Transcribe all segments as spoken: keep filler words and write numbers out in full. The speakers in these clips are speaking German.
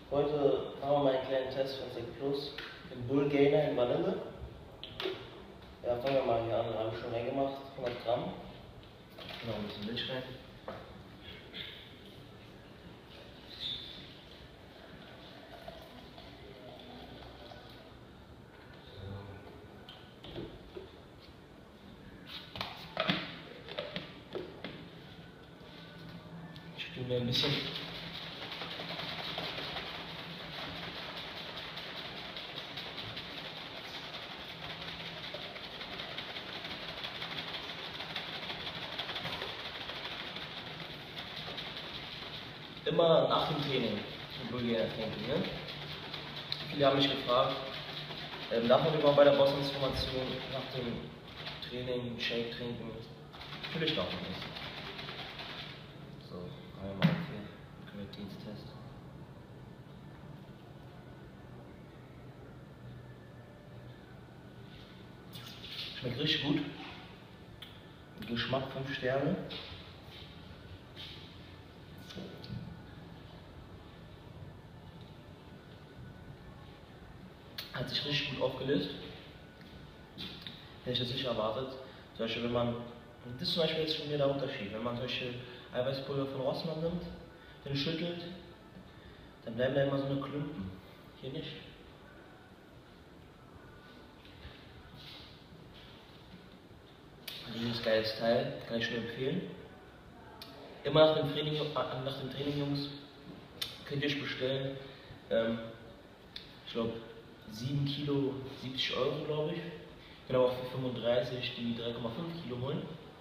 Heute machen wir mal einen kleinen Test von Sec Plus, den Bull Gainer in Vanille. Ja, fangen wir mal hier an, habe ich schon reingemacht, hundert Gramm. Noch ein bisschen Milch rein. Ich tue mir ein bisschen immer nach dem Training den Bull Gainer trinken. Ne? Viele haben mich gefragt, ähm, darf man überhaupt bei der Boss-Transformation nach dem Training Shake trinken? Natürlich darf man nicht. So, einmal hier, Qualitätstest. Schmeckt richtig gut. Geschmack fünf Sterne. Hat sich richtig gut aufgelöst. Hätte ich das nicht erwartet. Zum Beispiel, wenn man, das ist zum Beispiel jetzt von mir der Unterschied, wenn man solche Eiweißpulver von Rossmann nimmt, den schüttelt, dann bleiben da immer so eine Klumpen. Hier nicht. Dieses geiles Teil, kann ich nur empfehlen. Immer nach dem Training, nach dem Training Jungs, könnt ihr euch bestellen. Ähm, ich glaube sieben Kilo, siebzig Euro, glaube ich. Genau, auch für fünfunddreißig die drei Komma fünf Kilo holen.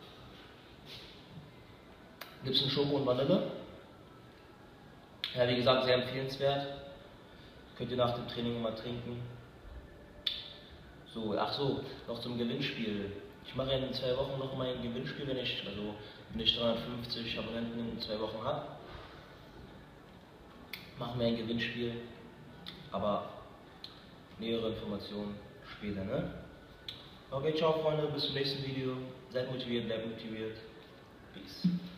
Gibt es in Schoko und Vanille. Ja, wie gesagt, sehr empfehlenswert. Könnt ihr nach dem Training mal trinken. So, ach so, noch zum Gewinnspiel. Ich mache ja in zwei Wochen noch mal ein Gewinnspiel, wenn ich, also wenn ich dreihundertfünfzig Abonnenten in zwei Wochen habe. Machen wir ein Gewinnspiel. Aber nähere Informationen später, ne? Okay, ciao Freunde, bis zum nächsten Video. Seid motiviert, bleibt motiviert. Peace.